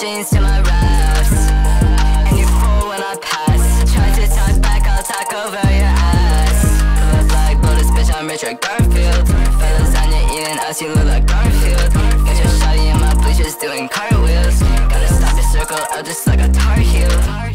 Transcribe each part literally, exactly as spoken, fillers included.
jeans to my raps, and you fall when I pass. Try to talk back, I'll talk over your ass. Look like Lotus, bitch, I'm rich like Garfield. Fellas on your eating us, you look like Garfield. Got your shawty in my bleachers doing cartwheels. Gotta stop your circle out just like a tar heel.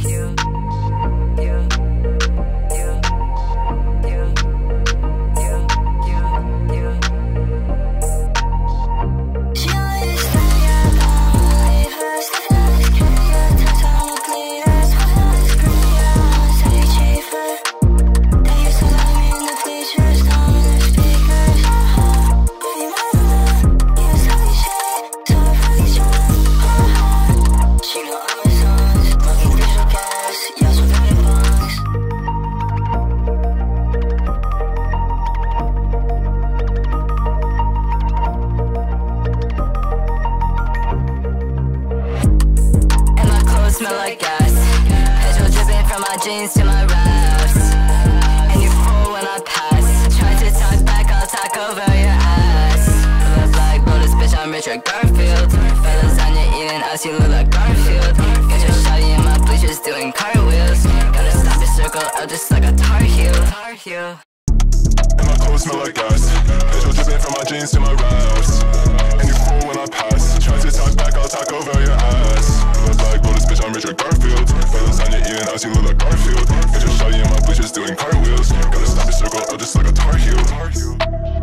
Smell like gas, petrol dripping from my jeans to my raps, and you fall when I pass. Try to talk back, I'll talk over your ass. Look like Lotus, bitch, I'm rich like Garfield. Fellas on your eating us, you look like Garfield. Got your shawty in my bleachers doing cartwheels. Gotta stop your circle out just like a tar heel. And my clothes smell like gas, petrol dripping from my jeans to my raps, and you fall when I pass. Try to talk back, I'll talk over your ass. Look like Lotus, bitch, I'm rich like Garfield. Fellas on your eating us, you look like Garfield. Got your shawty in my bleachers doing cartwheels. Gotta stop your circle out just like a tar heel.